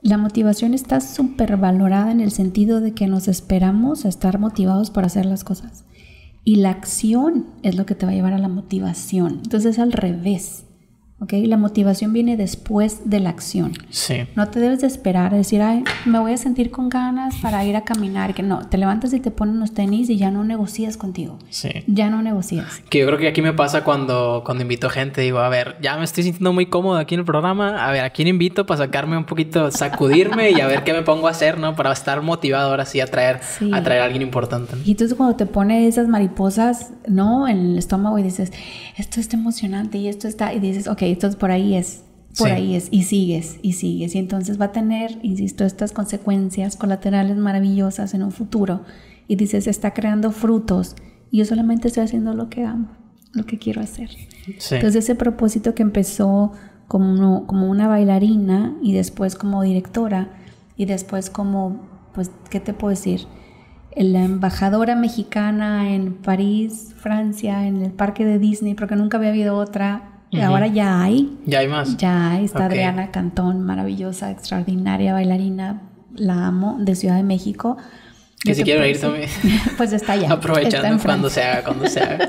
La motivación está súper valorada en el sentido de que nos esperamos a estar motivados para hacer las cosas. Y la acción es lo que te va a llevar a la motivación. Entonces es al revés. ¿Okay? La motivación viene después de la acción. Sí. No te debes de esperar a decir, ay, me voy a sentir con ganas para ir a caminar. Que no, te levantas y te ponen los tenis y ya no negocias contigo. Sí. Ya no negocias. Que yo creo que aquí me pasa cuando invito gente. Digo, a ver, ya me estoy sintiendo muy cómodo aquí en el programa. A ver, ¿a quién invito para sacarme un poquito, sacudirme y a ver qué me pongo a hacer, ¿no? Para estar motivado ahora sí a traer a alguien importante, ¿no? Y entonces cuando te pone esas mariposas, ¿no? En el estómago y dices, esto está emocionante y esto está... Y dices, ok, entonces por ahí es, y sigues. Y entonces va a tener, insisto, estas consecuencias colaterales maravillosas en un futuro. Y dices, está creando frutos y yo solamente estoy haciendo lo que amo, lo que quiero hacer. Sí. Entonces ese propósito que empezó como una bailarina y después como directora y después como, pues, ¿qué te puedo decir? La embajadora mexicana en París, Francia, en el parque de Disney, porque nunca había habido otra. Ahora ya hay. Ya hay más. Ya hay. Está Adriana Cantón, maravillosa, extraordinaria bailarina. La amo, de Ciudad de México. Que si quiero ir también. Pues está allá. Aprovechando está cuando se haga.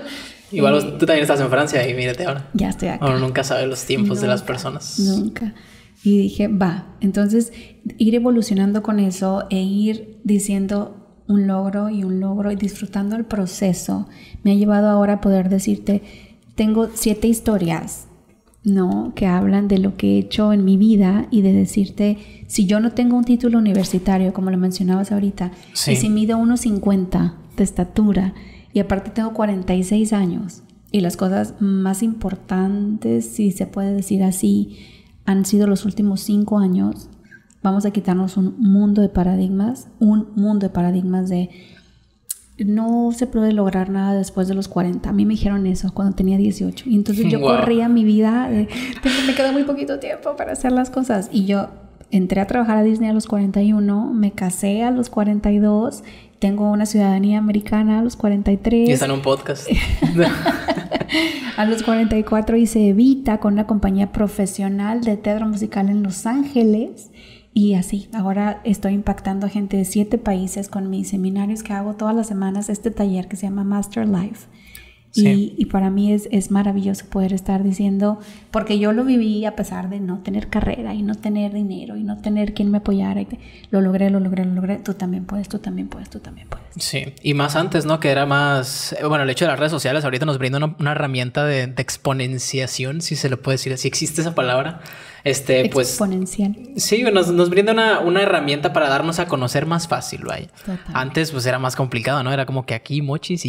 Igual tú también estás en Francia y mírate ahora. Ya estoy acá. Uno nunca sabe los tiempos de las personas. Nunca. Y dije, va. Entonces, ir evolucionando con eso e ir diciendo un logro y disfrutando el proceso me ha llevado ahora a poder decirte, tengo 7 historias, ¿no? Que hablan de lo que he hecho en mi vida y de decirte, si yo no tengo un título universitario, como lo mencionabas ahorita, y si mido 1.50 de estatura y aparte tengo 46 años y las cosas más importantes, si se puede decir así, han sido los últimos 5 años, vamos a quitarnos un mundo de paradigmas de no se puede lograr nada después de los 40. A mí me dijeron eso cuando tenía 18. Y entonces yo corría mi vida. Me queda muy poquito tiempo para hacer las cosas. Y yo entré a trabajar a Disney a los 41. Me casé a los 42. Tengo una ciudadanía americana a los 43. Y está en un podcast. A los 44 hice Evita con una compañía profesional de teatro musical en Los Ángeles. Y así, ahora estoy impactando a gente de 7 países con mis seminarios que hago todas las semanas, este taller que se llama Master Life. Sí. Y para mí es maravilloso poder estar diciendo, porque yo lo viví a pesar de no tener carrera y no tener dinero y no tener quien me apoyara. Lo logré. Tú también puedes. Sí, y más antes, ¿no? Que era más... Bueno, el hecho de las redes sociales ahorita nos brinda una herramienta de exponenciación, si se lo puede decir, si existe esa palabra. Pues exponencial. Sí, nos brinda una herramienta para darnos a conocer más fácil, vaya. Total. Antes pues era más complicado, ¿no? Era como que aquí mochis.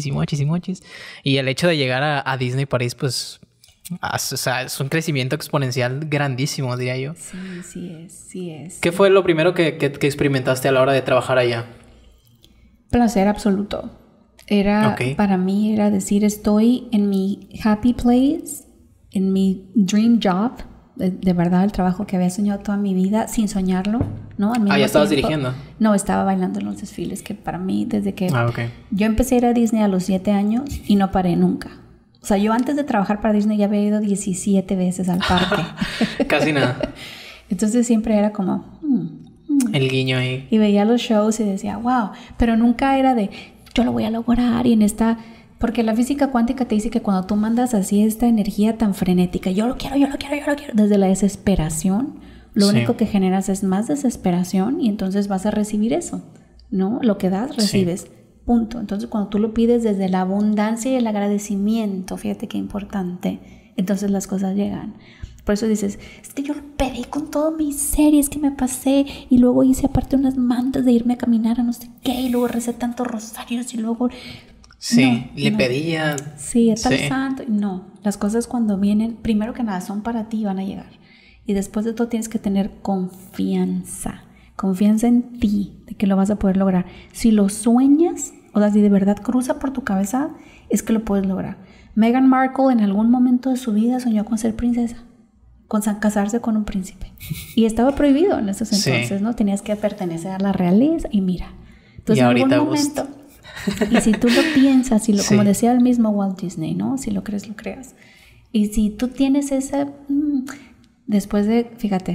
Y el hecho de llegar a Disney París, pues, o sea, es un crecimiento exponencial grandísimo, diría yo. Sí es. ¿Qué fue lo primero que experimentaste a la hora de trabajar allá? Placer absoluto. Para mí era decir, estoy en mi happy place, en mi dream job. De verdad, el trabajo que había soñado toda mi vida sin soñarlo, ¿no? ¿Ya estabas dirigiendo? No, estaba bailando en los desfiles, que para mí, desde que yo empecé a ir a Disney a los 7 años y no paré nunca. O sea, yo antes de trabajar para Disney ya había ido 17 veces al parque. Casi nada. Entonces siempre era como... el guiño ahí. Y veía los shows y decía, wow. Pero nunca era de, yo lo voy a lograr y en esta... Porque la física cuántica te dice que cuando tú mandas así esta energía tan frenética, yo lo quiero, desde la desesperación, lo único que generas es más desesperación y entonces vas a recibir eso, ¿no? Lo que das, recibes, punto. Entonces cuando tú lo pides desde la abundancia y el agradecimiento, fíjate qué importante, entonces las cosas llegan. Por eso dices, es que yo lo pedí con todo mi ser y es que me pasé y luego hice aparte unas mantas de irme a caminar a no sé qué y luego recé tantos rosarios y luego... Sí, le pedía. Sí, es tal santo. No, las cosas cuando vienen, primero que nada, son para ti y van a llegar. Y después de todo tienes que tener confianza en ti, de que lo vas a poder lograr. Si lo sueñas, o sea, si de verdad cruza por tu cabeza, es que lo puedes lograr. Meghan Markle en algún momento de su vida soñó con ser princesa, con casarse con un príncipe. Y estaba prohibido en esos entonces, ¿no? Tenías que pertenecer a la realeza y mira. Entonces, y en algún momento... Y si tú lo piensas, como decía el mismo Walt Disney, ¿no? Si lo crees, lo creas. Y si tú tienes esa... después de, fíjate,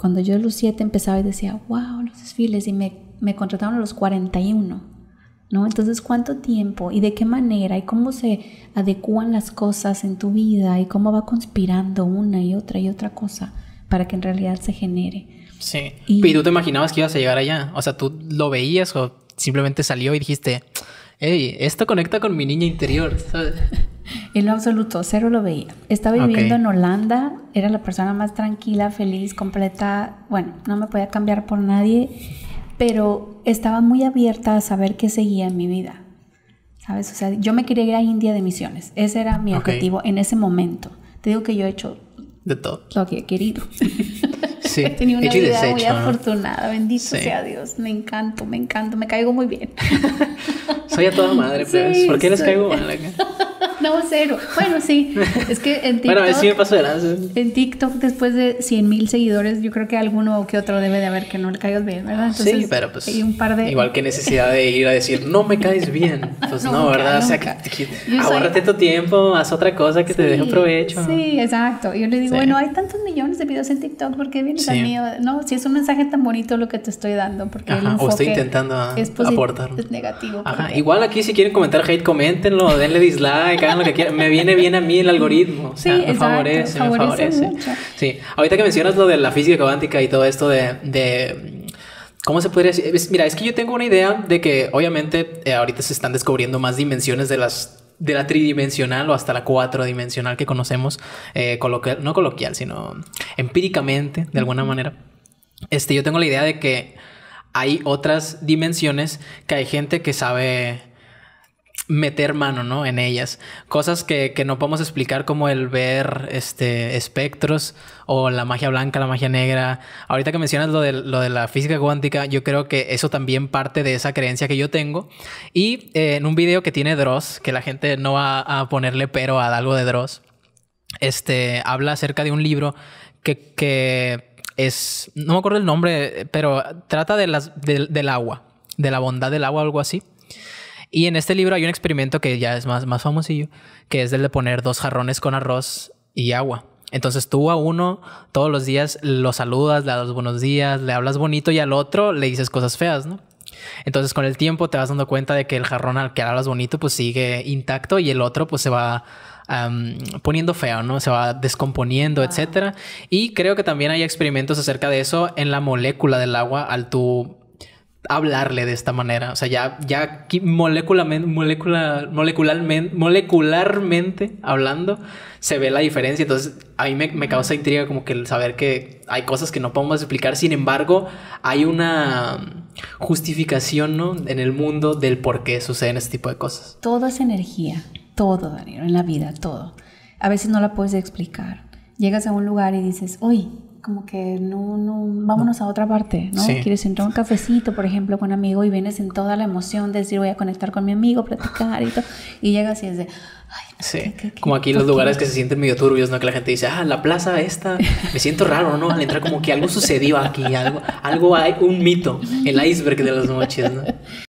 Cuando yo a los 7 empezaba y decía, wow, los desfiles, y me contrataron a los 41, ¿no? Entonces, ¿cuánto tiempo y de qué manera y cómo se adecúan las cosas en tu vida y cómo va conspirando una y otra cosa para que en realidad se genere? Sí. ¿Y tú te imaginabas que ibas a llegar allá? O sea, ¿tú lo veías o simplemente salió y dijiste, hey, esto conecta con mi niña interior, ¿sabes? En lo absoluto, cero lo veía. Estaba viviendo en Holanda, era la persona más tranquila, feliz, completa. Bueno, no me podía cambiar por nadie, pero estaba muy abierta a saber qué seguía en mi vida, ¿sabes? O sea, yo me quería ir a India de misiones. Ese era mi objetivo en ese momento. Te digo que yo he hecho de todo lo que he querido. Sí, he tenido una hecho y vida desecho, muy afortunada, bendito sí. sea Dios. Me encanto, me caigo muy bien. Soy a toda madre, pero sí, ¿por qué les caigo mal acá? No, cero. Bueno, sí. Es que en TikTok... Bueno, sí me pasó de lanza. En TikTok, después de 100,000 seguidores, yo creo que alguno que otro debe de haber que no le caigas bien, ¿verdad? Entonces, sí, pero pues... hay un par de... Igual que necesidad de ir a decir, no me caes bien. Pues no, ¿verdad? Nunca. O sea, ahórrate tu tiempo, haz otra cosa que te deje un provecho. Sí, exacto. Yo le digo, bueno, hay tantos millones de videos en TikTok, ¿por qué vienes al mío? No, si es un mensaje tan bonito lo que te estoy dando, porque el enfoque o estoy intentando aportar. Es negativo. Ajá. Igual aquí si quieren comentar hate, coméntenlo, denle dislike, hagan lo que quieran. Me viene bien a mí el algoritmo. O sea, me favorece mucho. Sí. Ahorita que mencionas lo de la física cuántica y todo esto de ¿cómo se podría decir? Mira, es que yo tengo una idea de que obviamente ahorita se están descubriendo más dimensiones de la tridimensional o hasta la cuatrodimensional que conocemos, no coloquial, sino empíricamente, de alguna manera. Yo tengo la idea de que hay otras dimensiones que hay gente que sabe meter mano, ¿no? En ellas. Cosas que no podemos explicar, como el ver espectros o la magia blanca, la magia negra. Ahorita que mencionas lo de la física cuántica, yo creo que eso también parte de esa creencia que yo tengo. Y en un video que tiene Dross, que la gente no va a ponerle pero a algo de Dross, habla acerca de un libro que es... No me acuerdo el nombre, pero trata del agua, de la bondad del agua, algo así. Y en este libro hay un experimento que ya es más famosillo, que es el de poner 2 jarrones con arroz y agua. Entonces tú a uno todos los días lo saludas, le das buenos días, le hablas bonito, y al otro le dices cosas feas, ¿no? Entonces con el tiempo te vas dando cuenta de que el jarrón al que hablas bonito pues sigue intacto y el otro pues se va poniendo feo, ¿no? Se va descomponiendo, etcétera. Y creo que también hay experimentos acerca de eso en la molécula del agua al tú hablarle de esta manera. O sea, ya molecularmente hablando, se ve la diferencia. Entonces, a mí me causa intriga como que el saber que hay cosas que no podemos explicar. Sin embargo, hay una justificación, ¿no? En el mundo del por qué suceden este tipo de cosas. Todo es energía. Todo, Daniel, en la vida, todo. A veces no la puedes explicar. Llegas a un lugar y dices, uy, como que no, vámonos a otra parte, ¿no? Sí. Quieres entrar a un cafecito, por ejemplo, con un amigo y vienes en toda la emoción de decir voy a conectar con mi amigo, platicar y todo, y llegas y es de, ay, no, sí. Como aquí los lugares que se sienten medio turbios, ¿no? Que la gente dice, la plaza esta, me siento raro, ¿no? Al entrar como que algo sucedió aquí, algo hay, un mito, el iceberg de las noches, ¿no?